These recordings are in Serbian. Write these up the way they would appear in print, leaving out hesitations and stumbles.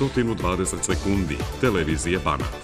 120 sekundi televizije Banat.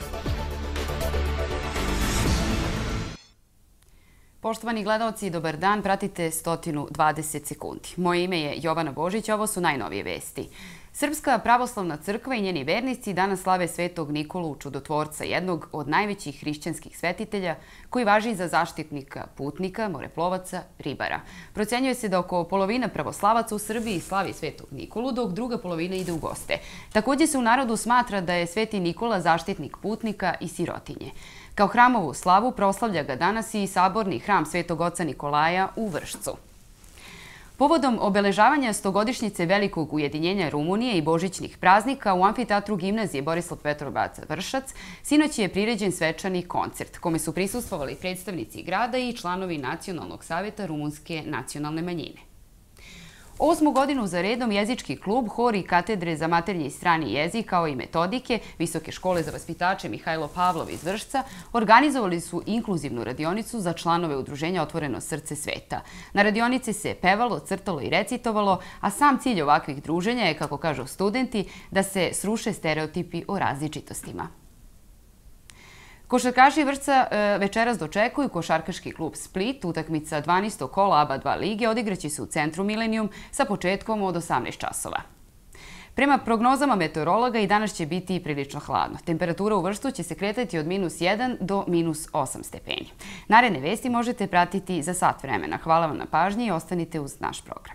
Poštovani gledaoci, dobar dan, pratite 120 sekundi. Moje ime je Jovana Božić, ovo su najnovije vesti. Srpska pravoslavna crkva i njeni vernici danas slave Svetog Nikolu Čudotvorca, jednog od najvećih hrišćanskih svetitelja koji važi za zaštitnika putnika, moreplovaca, ribara. Procenjuje se da oko polovina pravoslavaca u Srbiji slavi Svetog Nikolu, dok druga polovina ide u goste. Također se u narodu smatra da je Sveti Nikola zaštitnik putnika i sirotinje. Kao hramovu slavu proslavlja ga danas i saborni hram Svetog oca Nikolaja u Vršcu. Povodom obeležavanja 100-godišnjice Velikog ujedinjenja Rumunije i božićnih praznika u amfiteatru gimnazije Borislav Petrovac Vršac sinoć je priređen svečani koncert, kome su prisustvovali predstavnici grada i članovi Nacionalnog saveta rumunske nacionalne manjine. 8. godinu za redom jezički klub, hor i katedre za maternji i strani jezik, kao i metodike Visoke škole za vaspitače Mihajlo Pavlov iz Vršca organizovali su inkluzivnu radionicu za članove udruženja Otvoreno srce sveta. Na radionici se pevalo, crtalo i recitovalo, a sam cilj ovakvih druženja je, kako kažu studenti, da se sruše stereotipi o različitostima. Košarkaši Vršca večeras dočekuju košarkaški klub Split. Utakmica 12. kola ABA2 lige odigraće se u centru Milenijum sa početkom od 18 časova. Prema prognozama meteorologa i danas će biti prilično hladno. Temperatura u Vršcu će se kretati od -1 do -8 stepeni. Naredne vesti možete pratiti za sat vremena. Hvala vam na pažnji i ostanite uz naš program.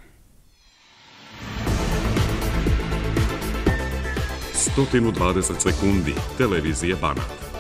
120 sekundi televizije Banat.